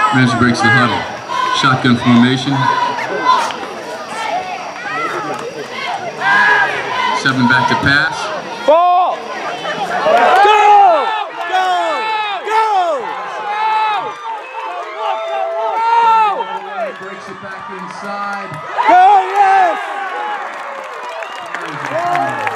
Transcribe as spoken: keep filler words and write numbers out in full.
Manager breaks the huddle. Shotgun formation. Seven back to pass. Ball! Go! Go! Go! Go! Breaks it back inside. Go, yes!